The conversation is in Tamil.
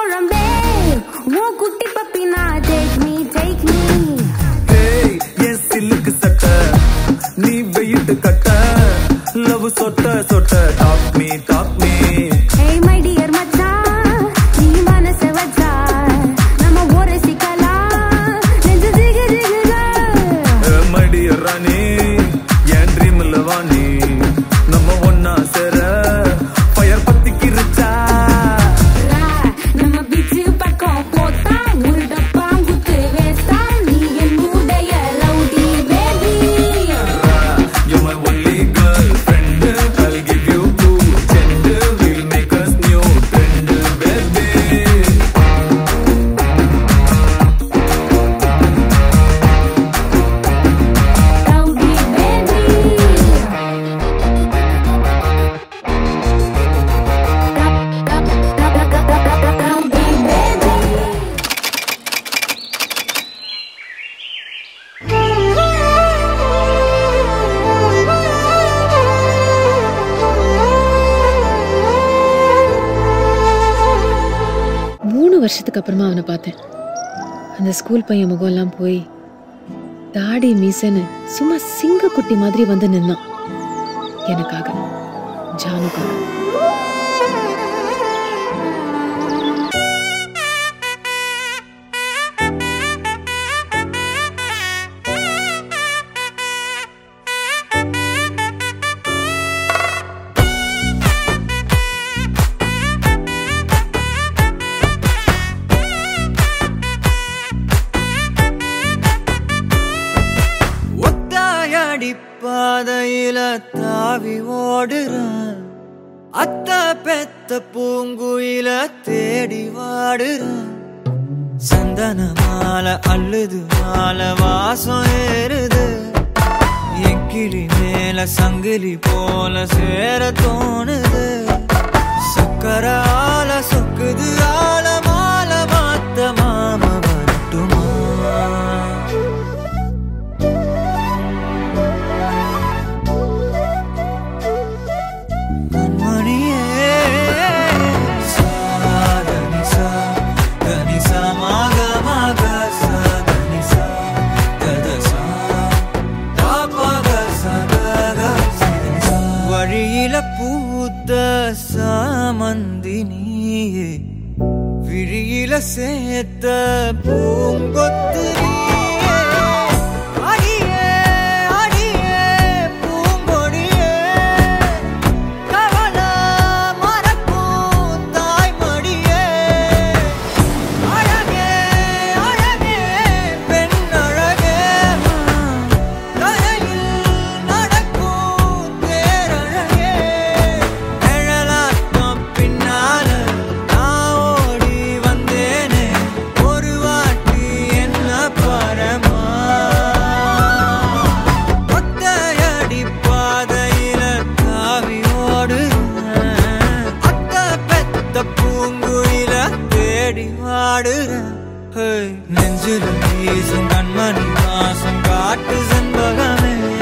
குழம்பே உன் குட்டி பப்பினா take me hey yes silk சட்ட நீ வெயிட் கட்ட love சொட்ட சொட்ட talk me hey my dear மச்சான் நீ மனச வச்சா நம்ம ஒரு சிக்கலா நெஞ்சு ஜிகு ஜிகுடா my dear ராணி என் ட்ரீம்ல வாணி நம்ம ஒண்ணா சேர ஃபயர் பத்தி கிரிச்சா நம்ம பீச் பக்கம் போட்டா முருடப்பா குத்து வேஸ்டா நீ என் மூடைய rowdy baby you're my only girlfriend I'll give you 2 cent we'll make us new trend baby rowdy baby வருஷத்துக்கு அப்புறமா அவனை பார்த்தேன். அந்த ஸ்கூல் பையன் முகம்லாம் போய் தாடி மீசன்னு சும்மா சிங்க குட்டி மாதிரி வந்து நின்னான். எனக்காக, ஜானுக்காக. பாதையில தாவி ஓடுறான், அத்த பெத்த பூங்குயில தேடி வாடுறான். சந்தன மாலை அள்ளுது மாலை வாசம் ஏறுது, என் கிளி மேல சங்கிலி போல சேர தோணுது. சக்கரால சொக்குது ஆல மால மாத்த மாம வரட்டுமா? பூத்த சாமந்தி நீயே, விழியில சேர்த்த பூங்கொத்து நீயே. அடியே அடியே பூங்கொடியே, கவல மறக்கும் தாய்மடியே. அழகே அழகே பெண் அழகே, தலையில் நடக்கும் தேரழகே. நிழலாட்டம் பின்னால நான் ஓடி வந்தேனே, ஒரு வாட்டி என்ன பரமா. ஒத்தையடி பாதையில தாவி ஓடுறேன், அத்த பெத்த பூங்குயில தேடி வாடுறேன். நெஞ்சில வீசும் கண்மணி வாசம் காட்டு செண்பகமே.